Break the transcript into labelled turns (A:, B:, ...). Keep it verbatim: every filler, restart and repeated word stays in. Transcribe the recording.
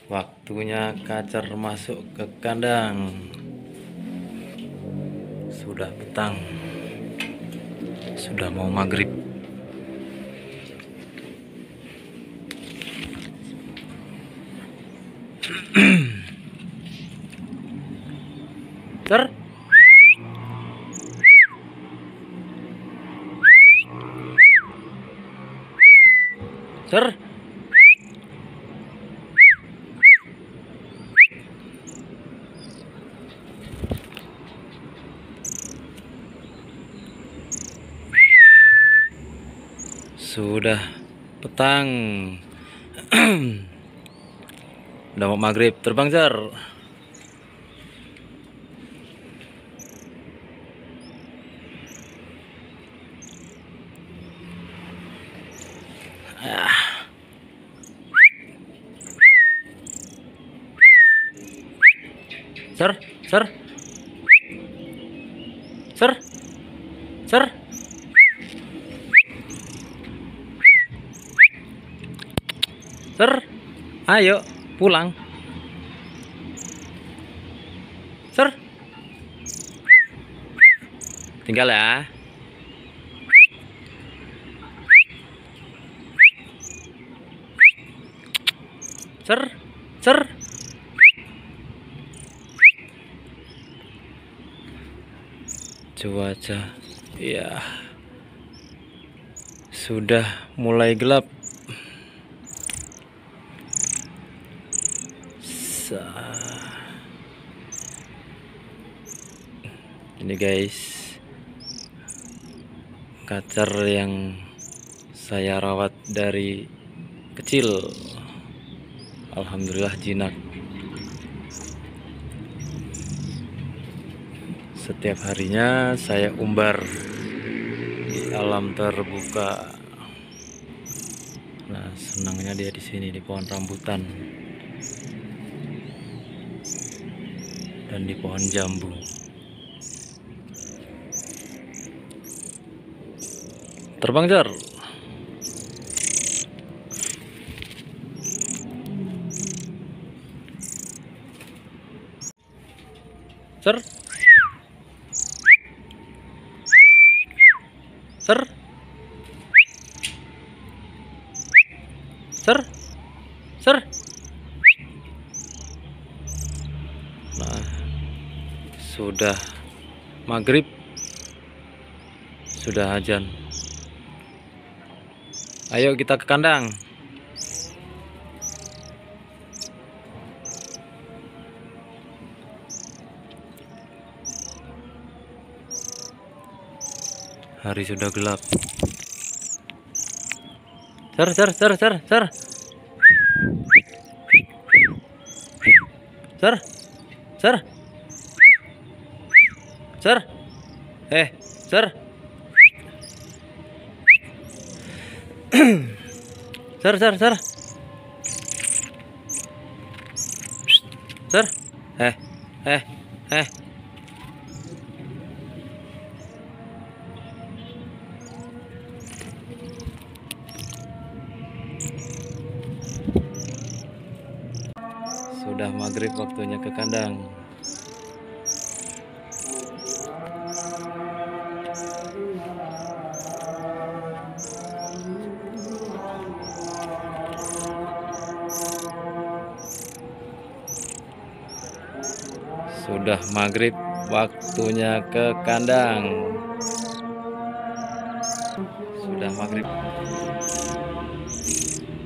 A: Waktunya kacer masuk ke kandang. Sudah petang, sudah mau maghrib. Ter ter sudah petang. Udah mau maghrib, terbang Jar. Ah. Ser, ser, ser, ser. Ser, ayo pulang. Ser, tinggal ya. Ser, ser. Cuaca, ya, sudah mulai gelap. Ini guys, kacer yang saya rawat dari kecil. Alhamdulillah jinak. Setiap harinya saya umbar di alam terbuka. Nah, senangnya dia di sini, di pohon rambutan dan di pohon jambu. Terbang Jar. Ser, ser, ser, ser. Nah, sudah maghrib, sudah azan. Ayo kita ke kandang. Hari sudah gelap. Ser, ser, ser, ser, ser. Ser, ser, ser. Eh, ser. Ser, ser, ser. Ser. Eh, eh, eh. Sudah maghrib, waktunya ke kandang. Sudah maghrib, waktunya ke kandang. Sudah maghrib.